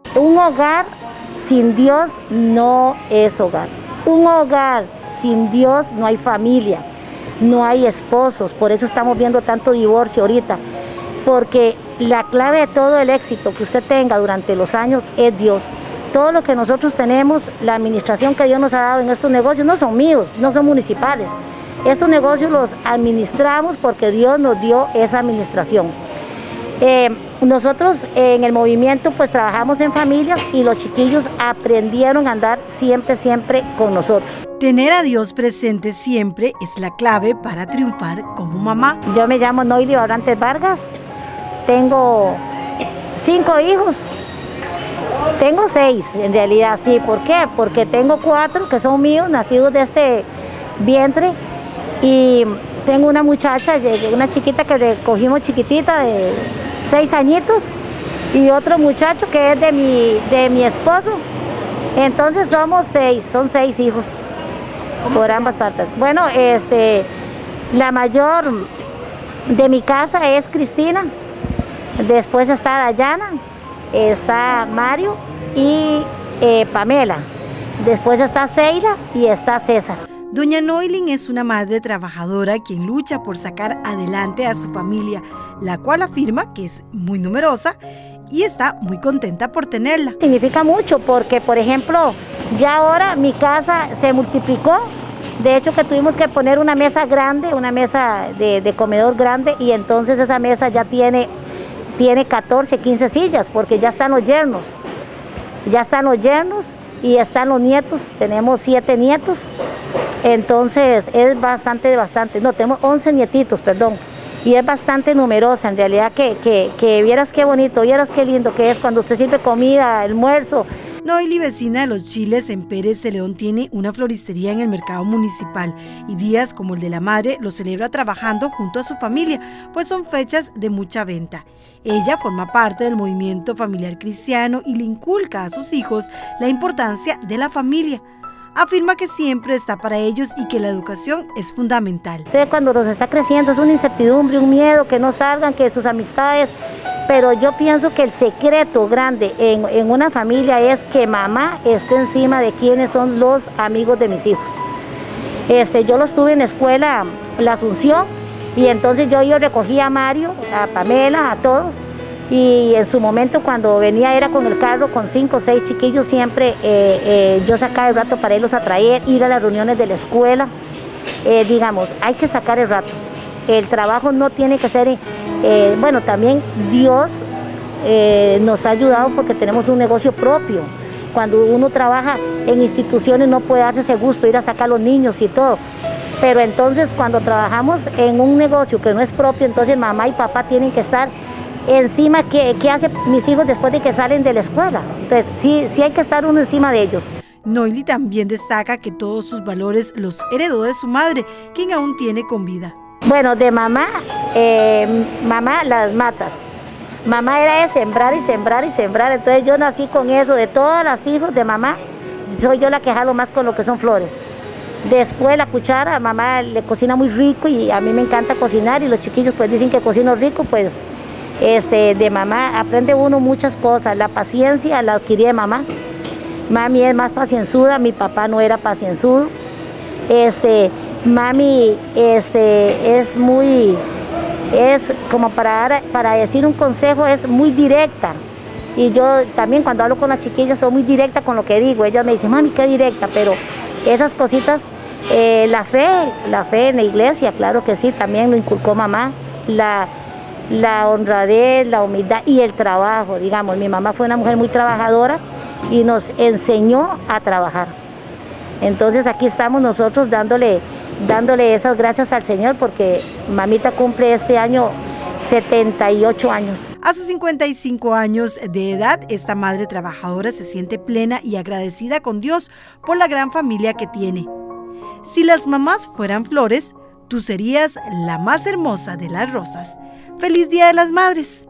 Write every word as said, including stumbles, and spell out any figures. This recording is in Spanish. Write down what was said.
Un hogar sin Dios no es hogar. Un hogar sin Dios no hay familia, no hay esposos. Por eso estamos viendo tanto divorcio ahorita. Porque la clave de todo el éxito que usted tenga durante los años es Dios. Todo lo que nosotros tenemos, la administración que Dios nos ha dado en estos negocios, no son míos, no son municipales. Estos negocios los administramos porque Dios nos dio esa administración. Eh, nosotros en el movimiento pues trabajamos en familias y los chiquillos aprendieron a andar siempre, siempre con nosotros. Tener a Dios presente siempre es la clave para triunfar como mamá. Yo me llamo Noily Barrantes Vargas, tengo cinco hijos, tengo seis en realidad, sí. ¿Por qué? Porque tengo cuatro que son míos, nacidos de este vientre, y tengo una muchacha, una chiquita que cogimos chiquitita de seis añitos, y otro muchacho que es de mi, de mi esposo. Entonces somos seis, son seis hijos por ambas partes. Bueno, este, la mayor de mi casa es Cristina, después está Dayana, está Mario y eh, Pamela, después está Seila y está César. Doña Noily es una madre trabajadora quien lucha por sacar adelante a su familia, la cual afirma que es muy numerosa y está muy contenta por tenerla. Significa mucho porque, por ejemplo, ya ahora mi casa se multiplicó. De hecho que tuvimos que poner una mesa grande, una mesa de, de comedor grande, y entonces esa mesa ya tiene, tiene catorce, quince sillas porque ya están los yernos. Ya están los yernos y están los nietos, tenemos siete nietos. Entonces es bastante, bastante, no, tenemos once nietitos, perdón, y es bastante numerosa en realidad, que, que, que vieras qué bonito, vieras qué lindo que es cuando usted sirve comida, almuerzo. Noily, vecina de Los Chiles en Pérez de León, tiene una floristería en el mercado municipal y días como el de la madre lo celebra trabajando junto a su familia, pues son fechas de mucha venta. Ella forma parte del movimiento familiar cristiano y le inculca a sus hijos la importancia de la familia. Afirma que siempre está para ellos y que la educación es fundamental. Usted cuando nos está creciendo es una incertidumbre, un miedo, que no salgan, que sus amistades, pero yo pienso que el secreto grande en, en una familia es que mamá esté encima de quienes son los amigos de mis hijos. Este, yo los tuve en la escuela, la Asunción, y entonces yo, yo recogía a Mario, a Pamela, a todos, y en su momento cuando venía era con el carro con cinco o seis chiquillos, siempre eh, eh, yo sacaba el rato para irlos a traer, ir a las reuniones de la escuela. Eh, digamos, hay que sacar el rato. El trabajo no tiene que ser, eh, bueno, también Dios eh, nos ha ayudado porque tenemos un negocio propio. Cuando uno trabaja en instituciones no puede darse ese gusto, ir a sacar a los niños y todo. Pero entonces cuando trabajamos en un negocio que no es propio, entonces mamá y papá tienen que estar encima. ¿Qué, qué hacen mis hijos después de que salen de la escuela? Entonces sí, sí hay que estar uno encima de ellos. Noily también destaca que todos sus valores los heredó de su madre, quien aún tiene con vida. Bueno, de mamá, eh, mamá las matas. Mamá era de sembrar y sembrar y sembrar, entonces yo nací con eso. De todos los hijos de mamá, soy yo la que jalo más con lo que son flores. Después la cuchara, mamá le cocina muy rico y a mí me encanta cocinar, y los chiquillos pues dicen que cocino rico, pues este, de mamá aprende uno muchas cosas. La paciencia la adquirí de mamá. Mami es más pacienzuda, mi papá no era pacienzudo. Este, mami este, es muy, es como para, dar, para decir un consejo, es muy directa. Y yo también cuando hablo con las chiquillas soy muy directa con lo que digo. Ellas me dicen, mami, qué directa, pero esas cositas, eh, la fe, la fe en la iglesia, claro que sí, también lo inculcó mamá. La, la honradez, la humildad y el trabajo, digamos. Mi mamá fue una mujer muy trabajadora y nos enseñó a trabajar. Entonces aquí estamos nosotros dándole, dándole esas gracias al Señor, porque mamita cumple este año setenta y ocho años. A sus cincuenta y cinco años de edad, esta madre trabajadora se siente plena y agradecida con Dios por la gran familia que tiene. Si las mamás fueran flores, tú serías la más hermosa de las rosas. ¡Feliz Día de las Madres!